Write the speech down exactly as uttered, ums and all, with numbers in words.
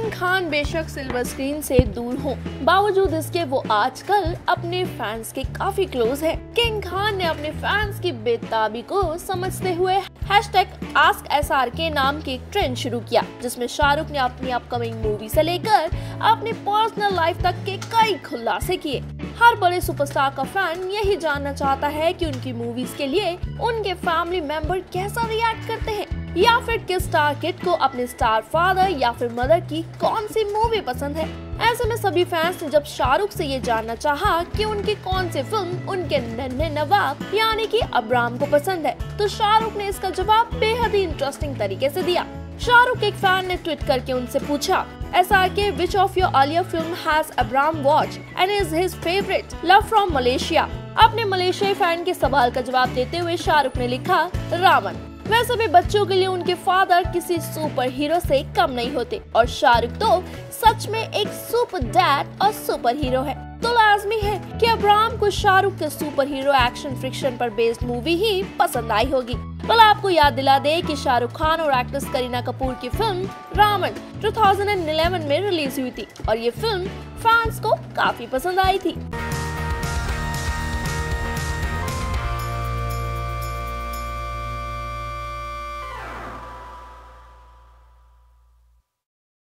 King Khan बेशक silver screen से दूर हो, बावजूद इसके वो आजकल अपने फैंस के काफी क्लोज है। किंग खान ने अपने फैंस की बेताबी को समझते हुए हैशटैग आस्क एस आर के नाम की एक ट्रेंड शुरू किया, जिसमें शाहरुख ने अपनी अपकमिंग मूवी से लेकर अपनी पर्सनल लाइफ तक के कई खुलासे किए। हर बड़े सुपरस्टार का फैन यही जानना चाहता है कि उनकी मूवीज के लिए उनके फैमिली मेंबर कैसा रिएक्ट करते हैं, या फिर किस स्टार किड को अपने स्टार फादर या फिर मदर की कौन सी मूवी पसंद है। ऐसे में सभी फैंस ने जब शाहरुख से ये जानना चाहा कि उनकी कौन सी फिल्म उनके नन्हे नवाब यानी कि अब्राम को पसंद है, तो शाहरुख ने इसका जवाब बेहद ही इंटरेस्टिंग तरीके से दिया। शाहरुख के एक फैन ने ट्वीट करके उनसे पूछा, S R K which of your earlier film has Abram watched and is his favorite? Love from Malaysia। अपने मलेशियाई फैन के सवाल का जवाब देते हुए शाहरुख ने लिखा, रावण। वैसे भी बच्चों के लिए उनके फादर किसी सुपर हीरो से कम नहीं होते, और शाहरुख तो सच में एक सुपर डैड और सुपर हीरो है। तो लाजमी है कि अब्राम को शाहरुख के सुपर हीरो एक्शन फ्रिक्शन पर बेस्ड मूवी ही पसंद आई होगी। भला आपको याद दिला दे कि शाहरुख खान और एक्ट्रेस करीना कपूर की फिल्म रावण दो हज़ार ग्यारह में रिलीज हुई थी, और ये फिल्म फैंस को काफी पसंद आई थी।